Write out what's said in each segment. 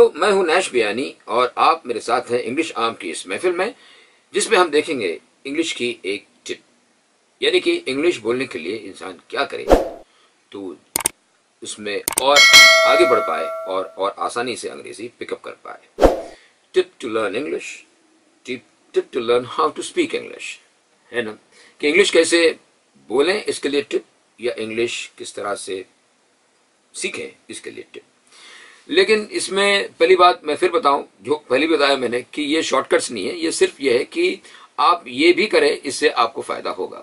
मैं हूं नैश बियानी और आप मेरे साथ हैं इंग्लिश आर्म की इस महफिल में, जिसमें हम देखेंगे इंग्लिश की एक टिप, यानी कि इंग्लिश बोलने के लिए इंसान क्या करे तो उसमें और आगे बढ़ पाए और आसानी से अंग्रेजी पिकअप कर पाए। Tip to learn English, tip to learn how to speak English, है ना, कि इंग्लिश कैसे बोलें इसके लिए टिप, या इंग्लिश किस तरह से सीखें इसके लिए टिप। लेकिन इसमें पहली बात मैं फिर बताऊं, जो पहले बताया मैंने कि ये शॉर्टकट्स नहीं है, ये सिर्फ ये है कि आप ये भी करें, इससे आपको फायदा होगा।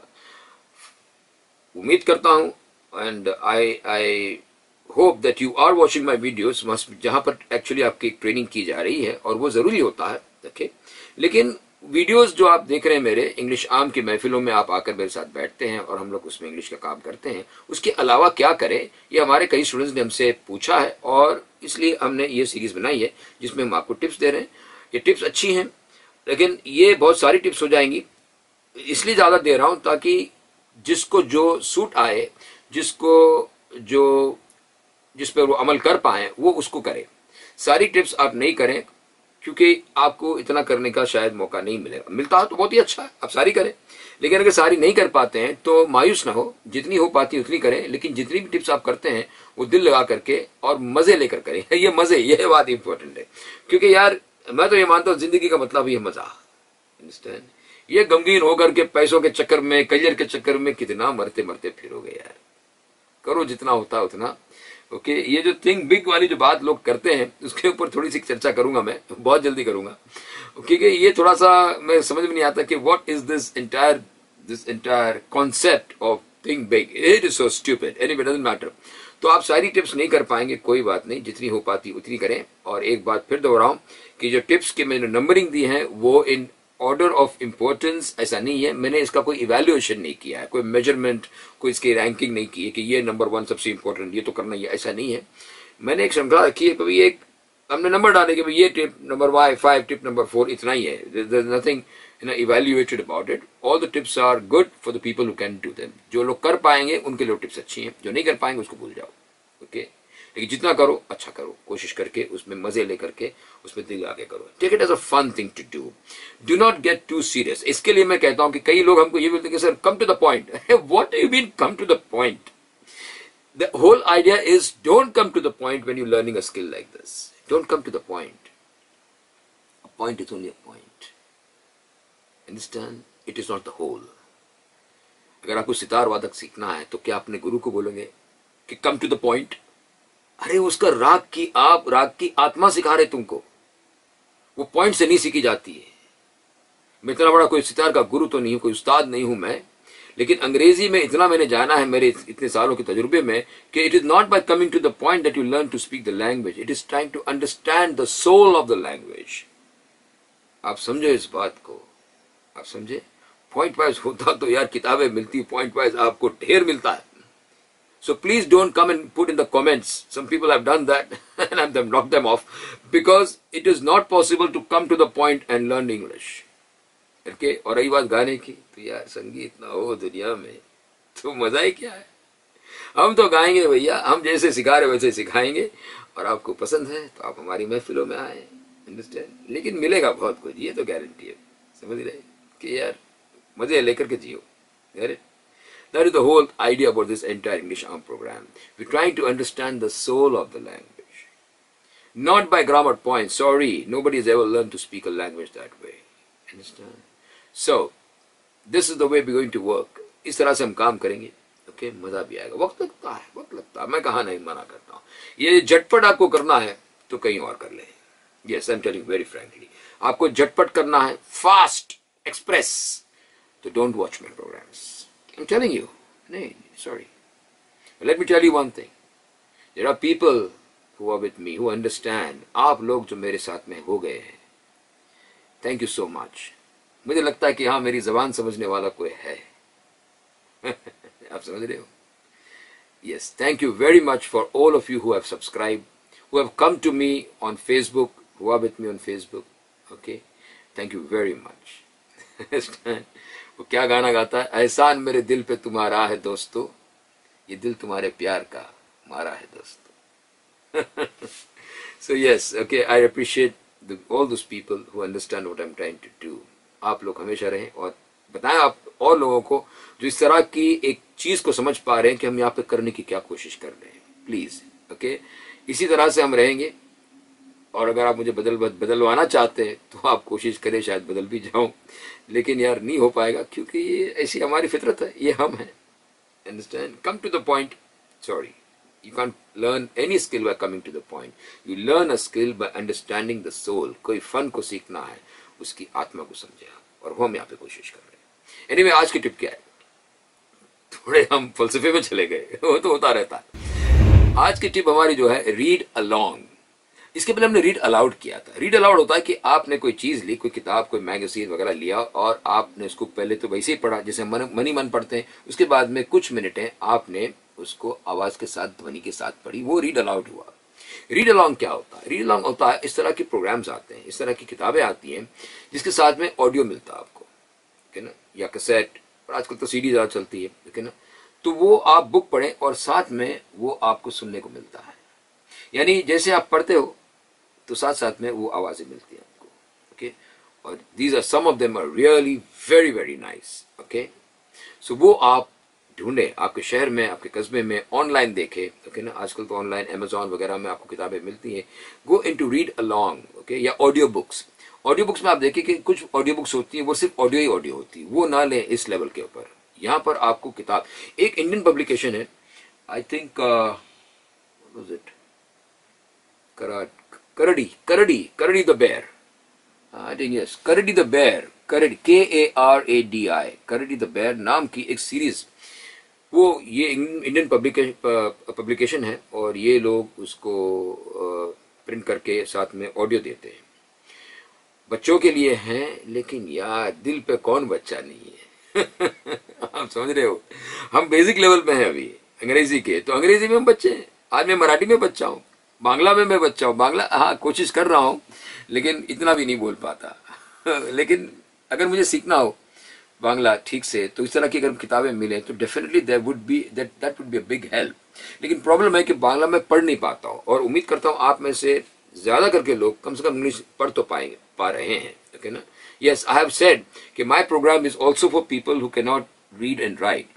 उम्मीद करता हूं and I hope that you are watching my videos, जहां पर एक्चुअली आपकी ट्रेनिंग की जा रही है और वो जरूरी होता है, ओके। लेकिन वीडियोस जो आप देख रहे हैं मेरे इंग्लिश आर्म की महफिलों में, आप आकर मेरे साथ बैठते हैं और हम लोग उसमें इंग्लिश का काम करते हैं, उसके अलावा क्या करें, ये हमारे कई स्टूडेंट्स ने हमसे पूछा है और इसलिए हमने ये सीरीज बनाई है जिसमें हम आपको टिप्स दे रहे हैं। ये टिप्स अच्छी हैं, लेकिन ये बहुत सारी टिप्स हो जाएंगी, इसलिए ज़्यादा दे रहा हूँ ताकि जिसको जो सूट आए, जिसको जो जिस पर वो अमल कर पाए वो उसको करे। सारी टिप्स आप नहीं करें क्योंकि आपको इतना करने का शायद मौका नहीं मिलेगा, मिलता है तो बहुत ही अच्छा है, आप सारी करें। लेकिन अगर सारी नहीं कर पाते हैं तो मायूस ना हो, जितनी हो पाती है उतनी करें, लेकिन जितनी भी टिप्स आप करते हैं वो दिल लगा करके और मजे लेकर करें। ये मजे, ये बात इंपॉर्टेंट है, क्योंकि यार मैं तो ये मानता हूँ जिंदगी का मतलब ही है मजा, अंडरस्टैंड। ये गमगीन होकर के पैसों के चक्कर में, करियर के चक्कर में कितना मरते मरते फिरोगे यार। करो जितना होता है उतना, ओके। ये जो थिंक बिग वाली जो बात लोग करते हैं उसके ऊपर थोड़ी सी चर्चा करूंगा, मैं बहुत जल्दी करूंगा, क्योंकि ये थोड़ा सा मैं समझ में नहीं आता कि what is this entire concept of think big, it is so stupid, anyway doesn't matter. तो आप सारी टिप्स नहीं कर पाएंगे, कोई बात नहीं, जितनी हो पाती उतनी करें। और एक बात फिर दोहराऊं कि जो टिप्स के मैंने नंबरिंग दी है वो इन ऑर्डर ऑफ इम्पोर्टेंस ऐसा नहीं है, मैंने इसका कोई इवैल्यूएशन नहीं किया है, कोई मेजरमेंट, कोई इसकी रैंकिंग नहीं की है कि ये नंबर 1 सबसे इंपॉर्टेंट, ये तो करना ही है, ऐसा नहीं है। मैंने एक श्रृंखला रखी है, कभी एक हमने नंबर डाले कि भाई ये टिप नंबर 5, टिप नंबर 4, इतना ही है। There is nothing evaluated about it. All the tips are good for the people who can do them. जो लोग कर पाएंगे उनके लिए टिप्स अच्छी हैं, जो नहीं कर पाएंगे उसको भूल जाओ, ओके। लेकिन जितना करो अच्छा करो, कोशिश करके उसमें मजे लेकर के उसमें दिल आगे करो। Take it as a fun thing to do, do not get too serious. इसके लिए मैं कहता हूं कि कई लोग हमको ये बोलते हैं कि sir come to the point. What do you mean come to the point? The whole idea is don't come to the point when you learning a skill like this. Don't come to the point. A point is only a point, understand? It is not the whole. अगर आपको सितार वादक सीखना है तो क्या अपने गुरु को बोलोगे कि कम टू द पॉइंट? अरे उसका राग की आत्मा सिखा रहे तुमको, वो पॉइंट से नहीं सीखी जाती है। मैं इतना बड़ा कोई सितार का गुरु तो नहीं हूं, कोई उस्ताद नहीं हूं मैं, लेकिन अंग्रेजी में इतना मैंने जाना है मेरे इतने सालों के तजुर्बे में कि it is not by coming to the point that you learn to speak the language, it is trying to understand the soul of the language. आप समझो इस बात को, आप समझे? पॉइंट वाइज होता तो यार किताबें मिलती, पॉइंट वाइज आपको ढेर मिलता है। So please don't come and put in the comments. Some people have done that and I've knocked them off because it is not possible to come to the point and learn English. Okay? और रही बात गाने की, तो यार संगीत ना हो दुनिया में तो मजा ही क्या है। हम तो गाएंगे भैया, हम जैसे सिखा रहे वैसे सिखाएंगे, और आपको पसंद है तो आप हमारी महफिलों में आए, अंडरस्टैंड? लेकिन मिलेगा बहुत कुछ, ये तो गारंटी है, समझ रहे कि यार मजे लेकर के जियो। That is the whole idea about this entire English Arm program. We're trying to understand the soul of the language. Not by grammar points. Sorry, nobody has ever learned to speak a language that way. Understand? So, this is the way we're going to work. इस तरह से हम काम करेंगे, okay? मजा भी आएगा। वक्त लगता है, मैं कहा नहीं मना करता हूँ। ये झटपट आपको करना है तो कहीं और कर ले। Yes, I'm telling you very frankly. आपको झटपट करना है, fast, express, तो don't watch my programs. I'm telling you. No, sorry. But let me tell you one thing. There are people who are with me, who understand. आप लोग जो मेरे साथ में हो गए हैं, thank you so much. मुझे लगता है कि हाँ मेरी जबान समझने वाला कोई है। आप समझ रहे हो? Yes, thank you very much for all of you who have subscribed, who have come to me on Facebook, who are with me on Facebook. Okay? Thank you very much. वो क्या गाना गाता है? एहसान मेरे दिल पे तुम्हारा है दोस्तों, ये दिल तुम्हारे प्यार का मारा है दोस्तों। So yes, okay, I appreciate all those people who understand what I'm trying to do. आप लोग हमेशा रहें और बताएं आप और लोगों को जो इस तरह की एक चीज को समझ पा रहे हैं कि हम यहाँ पे करने की क्या कोशिश कर रहे हैं, प्लीज। ओके, इसी तरह से हम रहेंगे। और अगर आप मुझे बदलवाना चाहते हैं तो आप कोशिश करें, शायद बदल भी जाऊं, लेकिन यार नहीं हो पाएगा क्योंकि ये ऐसी हमारी फितरत है, ये हम हैं। Understand? Come to the point. Sorry, you can't learn any skill by coming to the point. You learn a skill by understanding the soul. कोई फन को सीखना है, उसकी आत्मा को समझे, और वो हम यहाँ पे कोशिश कर रहे हैं। Anyway, आज की टिप क्या है? थोड़े हम फलसफे में चले गए, वो तो होता रहता है। आज की टिप हमारी जो है, रीड अलोंग। इसके पहले हमने रीड अलाउड किया था। रीड अलाउड होता है कि आपने कोई चीज ली, कोई किताब, कोई मैगजीन वगैरह लिया, और आपने उसको पहले तो वैसे ही पढ़ा जैसे मन पढ़ते हैं। उसके बाद में कुछ मिनटें आपने उसको आवाज के साथ, ध्वनि के साथ पढ़ी, वो रीड अलाउड हुआ। रीड अलोंग क्या होता है? रीड अलोंग होता है, इस तरह के प्रोग्राम्स आते हैं, इस तरह की किताबें आती हैं जिसके साथ में ऑडियो मिलता है आपको, ठीक है ना, या कैसेट, और आजकल तो सीडी ज़्यादा चलती है, ठीक है ना। तो वो आप बुक पढ़ें और साथ में वो आपको सुनने को मिलता है, यानी जैसे आप पढ़ते हो तो साथ साथ में वो आवाजें मिलती है आपको। ओके, और these are some of them are really very very nice. Okay, so वो आप ढूंढे, आपके शहर में, आपके कस्बे में, ऑनलाइन देखे, ओके ना। आजकल तो ऑनलाइन अमेजॉन वगैरह में आपको किताबें मिलती हैं। Go into read along, okay, या ऑडियो बुक्स। ऑडियो बुक्स में आप देखिए कि कुछ ऑडियो बुक्स होती हैं वो सिर्फ ऑडियो ही ऑडियो होती है, वो ना लें इस लेवल के ऊपर। यहाँ पर आपको किताब, एक इंडियन पब्लिकेशन है, I think was it Karadi the bear, I think yes, Karadi the bear, Karadi, KARADI, Karadi the bear नाम की एक सीरीज, वो ये इंडियन पब्लिकेशन है, और ये लोग उसको प्रिंट करके साथ में ऑडियो देते हैं। बच्चों के लिए हैं, लेकिन यार दिल पे कौन बच्चा नहीं है। आप समझ रहे हो, हम बेसिक लेवल पे हैं अभी अंग्रेजी के, तो अंग्रेजी में हम बच्चे हैं। आज मैं मराठी में बच्चा हूँ, बांग्ला में मैं बच्चा हूँ, बांग्ला हाँ कोशिश कर रहा हूँ, लेकिन इतना भी नहीं बोल पाता। लेकिन अगर मुझे सीखना हो बांग्ला ठीक से, तो इस तरह की अगर किताबें मिले तो definitely that would be a big help. लेकिन प्रॉब्लम है कि बांग्ला में पढ़ नहीं पाता हूँ, और उम्मीद करता हूँ आप में से ज्यादा करके लोग कम से कम इंग्लिश पढ़ तो पा रहे हैं, ओके ना। यस, आई हैव सेड कि my programme is also for people who can not read and write.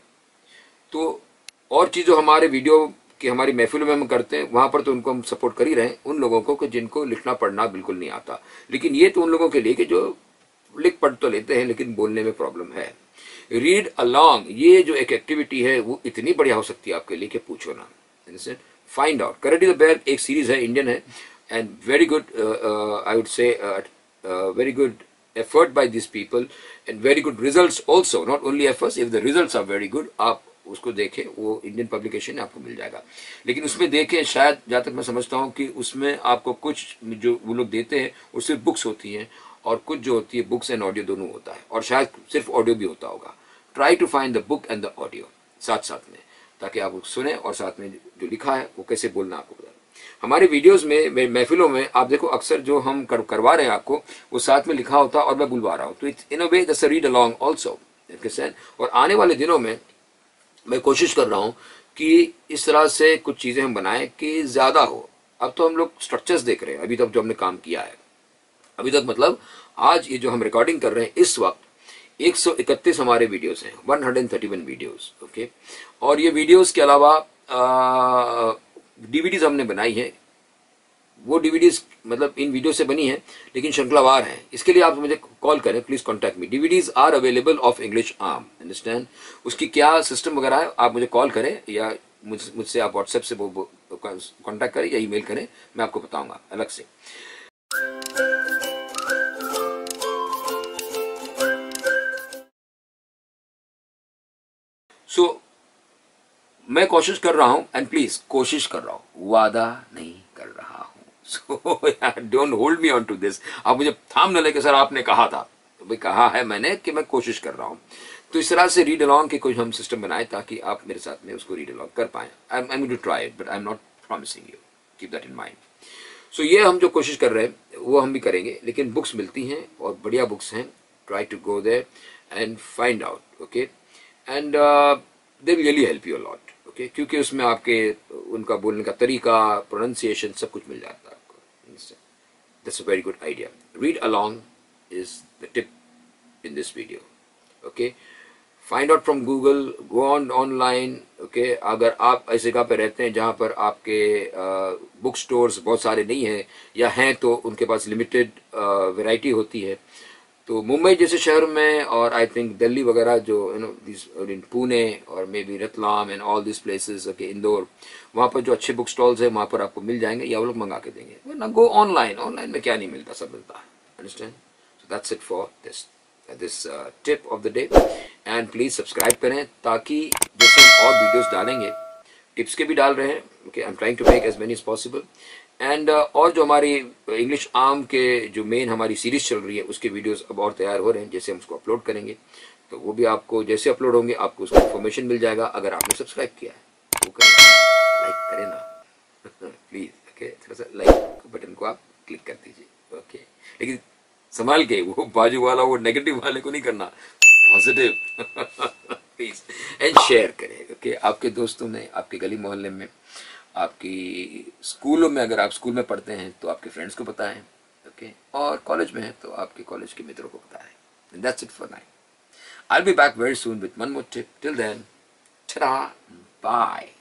तो और चीज जो हमारे वीडियो कि हमारी महफिलों में हम करते हैं, वहां पर तो उनको हम सपोर्ट कर ही रहे हैं, उन लोगों को कि जिनको लिखना पढ़ना बिल्कुल नहीं आता। लेकिन ये तो उन लोगों के लिए कि जो लिख पढ़ तो लेते हैं लेकिन बोलने में प्रॉब्लम है। रीड अलोंग, ये जो एक एक्टिविटी है वो इतनी बढ़िया हो सकती है आपके लिए कि पूछो ना। Find out. Karadi the bear एक सीरीज है, इंडियन है, and very good, I would say very good effort by these people and very good results also, not only efforts, if the results are very good, आप उसको देखें, वो Indian publication है, आपको मिल जाएगा। लेकिन उसमें देखें, शायद जहाँ तक मैं समझता हूँ कि उसमें आपको कुछ जो वो लोग देते हैं वो सिर्फ बुक्स होती हैं, और कुछ जो होती है बुक्स एंड ऑडियो दोनों होता है, और शायद सिर्फ ऑडियो भी होता होगा। Try to find the book and the audio साथ साथ में, ताकि आप सुने और साथ में जो लिखा है वो कैसे बोलना आपको बता। हमारे वीडियोस में, महफिलों में आप देखो अक्सर जो हम करवा रहे हैं आपको, वो साथ में लिखा होता है और मैं बुलवा रहा हूँ। तो it's in a way that's a read along also. और आने वाले दिनों में मैं कोशिश कर रहा हूँ कि इस तरह से कुछ चीजें हम बनाएं कि ज्यादा हो। अब तो हम लोग स्ट्रक्चर्स देख रहे हैं, अभी तक जो हमने काम किया है अभी तक, मतलब आज ये जो हम रिकॉर्डिंग कर रहे हैं इस वक्त 131 हमारे वीडियोस हैं, 131 वीडियोस, ओके। और ये वीडियोस के अलावा डीवीडीज हमने बनाई है, वो डीवीडीज मतलब इन वीडियो से बनी है लेकिन श्रृंखलावार है। इसके लिए आप मुझे कॉल करें, please contact me. DVDs are available of English arm, understand. उसकी क्या सिस्टम वगैरह है, आप मुझे कॉल करें या मुझसे आप व्हाट्सएप से कॉन्टैक्ट करें या ईमेल करें, मैं आपको बताऊंगा अलग से। सो मैं कोशिश कर रहा हूं, एंड प्लीज कोशिश कर रहा हूं, वादा नहीं कर रहा हूं। So don't hold me on to this. आप मुझे थाम न लेके सर आपने कहा था, तो भाई कहा है मैंने कि मैं कोशिश कर रहा हूं। तो इस तरह से रीड अलोंग के कुछ हम सिस्टम बनाए ताकि आप मेरे साथ में उसको रीड अलोंग कर पाए। I am going to try it, but I am not promising you, keep that in mind. So ये हम जो कोशिश कर रहे हैं वो हम भी करेंगे, लेकिन बुक्स मिलती हैं और बढ़िया बुक्स हैं। Try to go there and find out, okay, and they will really help you a lot, okay, क्योंकि उसमें आपके उनका बोलने का तरीका, प्रोनाउंसिएशन सब कुछ मिल जाता है आपको। That's a very good idea. Read along is the tip in this video. Okay, find out from Google, go on online. Okay, अगर आप ऐसी जगह पे रहते हैं जहाँ पर आपके बुक स्टोर्स बहुत सारे नहीं हैं, या हैं तो उनके पास लिमिटेड वैरायटी होती है, तो मुंबई जैसे शहर में, और आई थिंक दिल्ली वगैरह, जो दिस इन पुणे और maybe Ratlam and all this places, okay, Indore, वहाँ पर जो अच्छे बुक स्टॉल्स हैं वहाँ पर आपको मिल जाएंगे, या वो लोग मंगा के देंगे, वरना गो ऑनलाइन। ऑनलाइन में क्या नहीं मिलता, सब मिलता है। Understand? So that's it for this tip of the day. And please subscribe करें, ताकि जैसे हम और वीडियोस डालेंगे, टिप्स के भी डाल रहे हैं, okay, I am trying to make as many as possible. And और जो हमारी इंग्लिश आर्म के जो मेन हमारी सीरीज चल रही है, उसके वीडियोस अब और तैयार हो रहे हैं। जैसे हम उसको अपलोड करेंगे तो वो भी आपको, जैसे अपलोड होंगे आपको उसका इन्फॉर्मेशन मिल जाएगा। अगर आपने सब्सक्राइब किया है वो करें, लाइक करें ना प्लीज, ओके, थोड़ा सा लाइक बटन को आप क्लिक कर दीजिए, ओके, लेकिन संभाल के, वो बाजू वाला, वो नेगेटिव वाले को नहीं करना, पॉजिटिव प्लीज। एंड शेयर करें, ओके, आपके दोस्तों में, आपके गली मोहल्ले में, आपकी स्कूलों में, अगर आप स्कूल में पढ़ते हैं तो आपके फ्रेंड्स को बताएं, ओके, और कॉलेज में है तो आपके कॉलेज के मित्रों को बताएं। That's it for now. I'll be back very soon with one more tip. Till then, ta-da, bye.